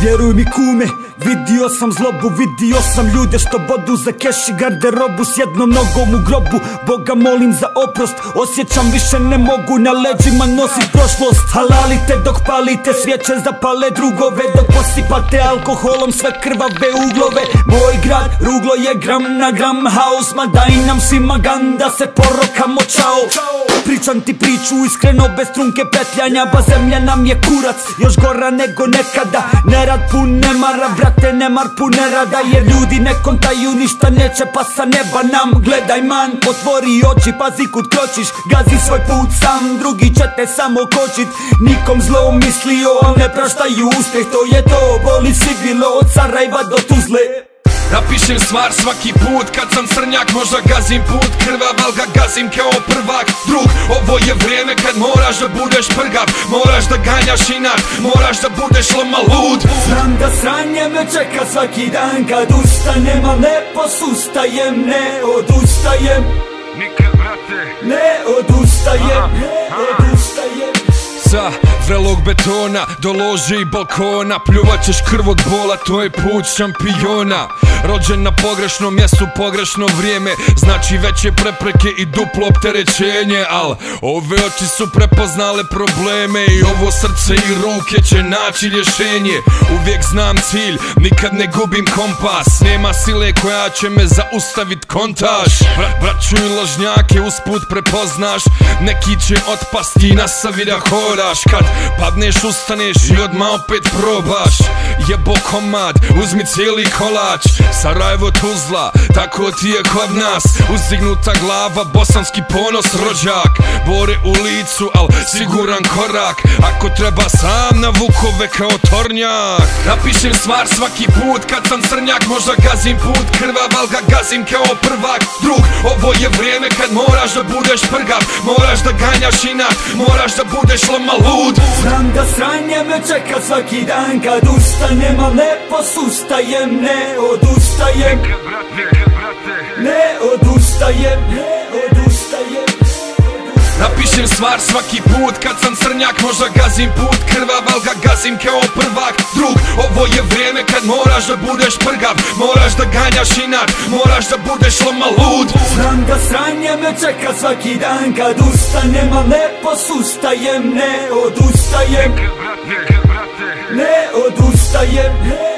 Vjeruj mi kume, vidio sam zlobu, vidio sam ljude što bodu za keš i garderobu. S jednom nogom u grobu, Boga molim za oprost. Osjećam više ne mogu na leđima nosit prošlost. Halalite dok palite svijeće, zapale drugove, dok posipate alkoholom sve krvave uglove. Moj grad, ruglo je gram na gram haos, ma daj nam svima gan da se porokamo, čao. Pričam ti priču iskreno bez trunke petljanja, ba zemlja nam je kurac, još gora nego nekada. Nerad pun nemara, brate, nemar pun nerada, jer ljudi ne kontaju, ništa neće pa sa neba nam. Gledaj man, otvori oči, pazi kud kročiš, gazi svoj put sam, drugi će te samo kočit. Nikom zlo mislio, al ne praštaju uspjeh, to je to, boli si bilo od Sarajeva do Tuzle. Napišem stvar svaki put kad sam crnjak, možda gazim put krvav, al ga gazim kao prvak. Drug, ovo je vrijeme kad moraš da budeš prgav, moraš da ganjaš inat, moraš da budeš loma lud. Znam da sranje me čeka svaki dan kad ustanem, al ne posustajem, ne odustajem. Nikad, brate, ne odustajem, ne odustajem. Sa vrelog betona do lože i balkona pljuvat ćeš krv od bola, to je put šampiona. Rođen na pogrešnom mjestu, pogrešno vrijeme, znači veće prepreke i duplo opterećenje. Al ove oči su prepoznale probleme i ovo srce i ruke će naći rješenje. Uvijek znam cilj, nikad ne gubim kompas, nema sile koja će me zaustavit kontaž. Braću i lažnjake usput prepoznaš, neki će otpasti, nastavi da hodaš. Kad padneš ustaneš i odmah opet probaš. Jebo komad, uzmi cijeli kolač. Sarajevo, Tuzla, tako ti je kod nas. Uzdignuta glava, bosanski ponos rođak. Bore u licu, al siguran korak. Ako treba sam na vukove kao tornjak. Napišem stvar svaki put kad sam crnjak, možda gazim put krvav, al ga gazim kao prvak. Drug, ovo je vrijeme kad moraš da budeš prgav, moraš da ganjaš inat, moraš da budeš loma lud. Znam da sranje me čeka svaki dan kad ustanem, al ne posustajem, ne odustajem. Ne odustajem, ne odustajem. Napišem stvar svaki put kad sam crnjak, možda gazim put krvav, al ga gazim kao prvak. Drug, ovo je vrijeme kad moraš da budeš prgav, moraš da ganjaš inat, moraš da budeš loma lud. Znam da sranje me čeka svaki dan kad ustanem, al ne posustajem, ne odustajem. Ne odustajem, ne